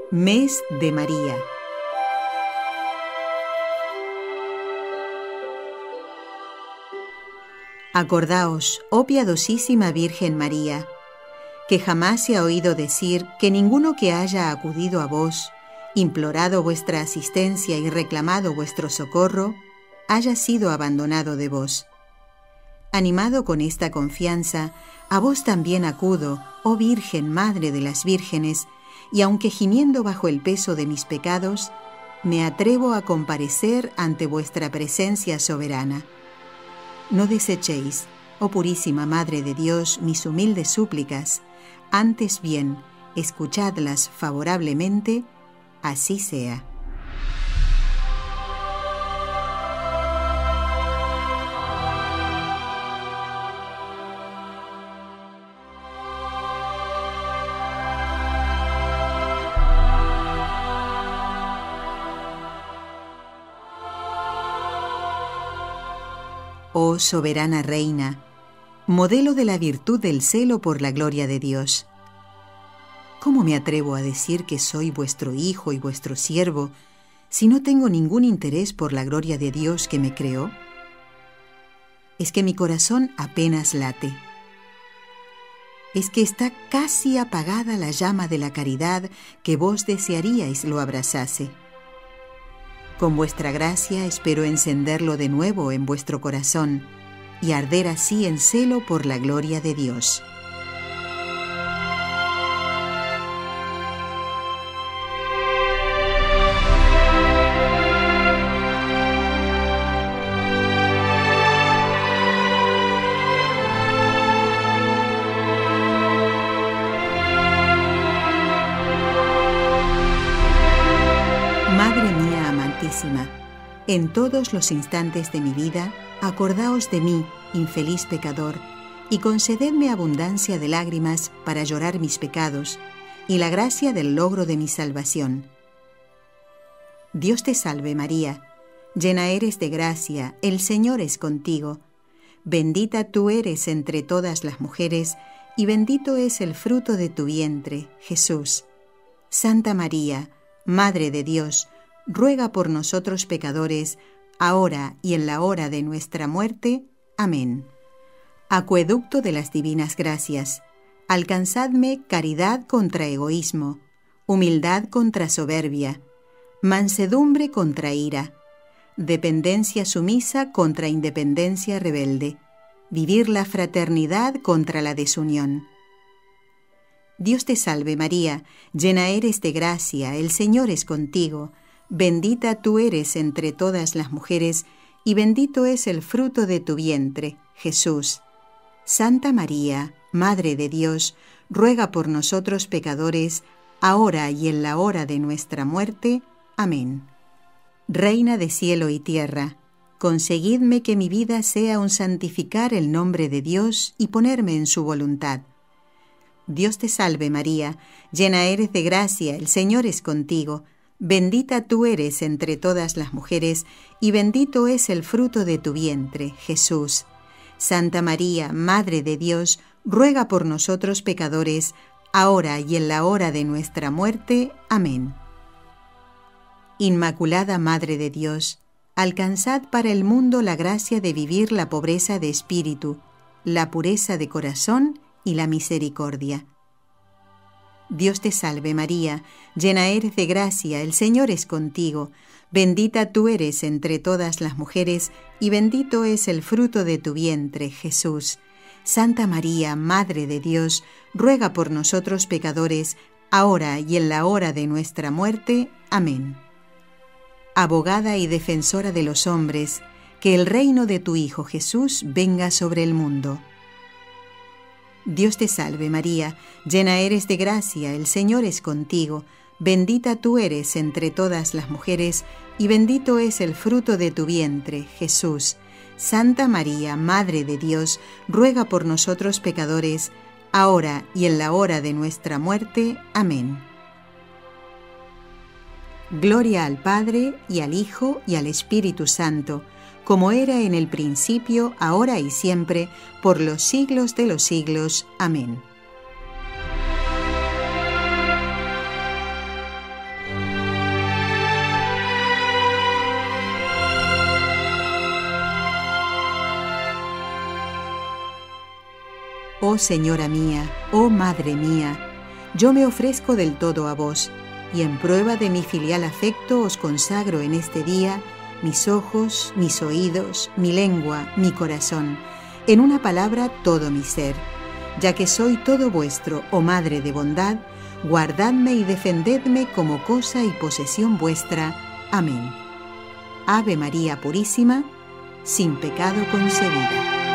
Mes de María. Acordaos, oh piadosísima Virgen María, que jamás se ha oído decir que ninguno que haya acudido a vos, implorado vuestra asistencia y reclamado vuestro socorro, haya sido abandonado de vos. Animado con esta confianza, a vos también acudo, oh Virgen Madre de las Vírgenes, y aunque gimiendo bajo el peso de mis pecados, me atrevo a comparecer ante vuestra presencia soberana. No desechéis, oh purísima Madre de Dios, mis humildes súplicas, antes bien, escuchadlas favorablemente, así sea. Oh soberana Reina, modelo de la virtud del celo por la gloria de Dios. ¿Cómo me atrevo a decir que soy vuestro hijo y vuestro siervo si no tengo ningún interés por la gloria de Dios que me creó? Es que mi corazón apenas late. Es que está casi apagada la llama de la caridad que vos desearíais lo abrazase. Con vuestra gracia espero encenderlo de nuevo en vuestro corazón y arder así en celo por la gloria de Dios. Madre mía amantísima, en todos los instantes de mi vida, acordaos de mí, infeliz pecador, y concededme abundancia de lágrimas para llorar mis pecados, y la gracia del logro de mi salvación. Dios te salve María, llena eres de gracia, el Señor es contigo. Bendita tú eres entre todas las mujeres, y bendito es el fruto de tu vientre, Jesús. Santa María, Madre de Dios, ruega por nosotros pecadores, ahora y en la hora de nuestra muerte. Amén. Acueducto de las divinas gracias, alcanzadme caridad contra egoísmo, humildad contra soberbia, mansedumbre contra ira, dependencia sumisa contra independencia rebelde, vivir la fraternidad contra la desunión. Dios te salve María, llena eres de gracia, el Señor es contigo, bendita tú eres entre todas las mujeres, y bendito es el fruto de tu vientre, Jesús. Santa María, Madre de Dios, ruega por nosotros pecadores, ahora y en la hora de nuestra muerte. Amén. Reina de cielo y tierra, conseguidme que mi vida sea un santificar el nombre de Dios y ponerme en su voluntad. Dios te salve María, llena eres de gracia, el Señor es contigo, bendita tú eres entre todas las mujeres, y bendito es el fruto de tu vientre, Jesús. Santa María, Madre de Dios, ruega por nosotros pecadores, ahora y en la hora de nuestra muerte. Amén. Inmaculada Madre de Dios, alcanzad para el mundo la gracia de vivir la pobreza de espíritu, la pureza de corazón y la misericordia. Dios te salve María, llena eres de gracia, el Señor es contigo, bendita tú eres entre todas las mujeres, y bendito es el fruto de tu vientre, Jesús. Santa María, Madre de Dios, ruega por nosotros pecadores, ahora y en la hora de nuestra muerte. Amén. Abogada y defensora de los hombres, que el reino de tu Hijo Jesús venga sobre el mundo. Dios te salve María, llena eres de gracia, el Señor es contigo, bendita tú eres entre todas las mujeres, y bendito es el fruto de tu vientre, Jesús. Santa María, Madre de Dios, ruega por nosotros pecadores, ahora y en la hora de nuestra muerte. Amén. Gloria al Padre, y al Hijo, y al Espíritu Santo, como era en el principio, ahora y siempre, por los siglos de los siglos. Amén. Oh Señora mía, oh Madre mía, yo me ofrezco del todo a vos, y en prueba de mi filial afecto os consagro en este día mis ojos, mis oídos, mi lengua, mi corazón, en una palabra todo mi ser. Ya que soy todo vuestro, oh Madre de bondad, guardadme y defendedme como cosa y posesión vuestra. Amén. Ave María Purísima, sin pecado concebida.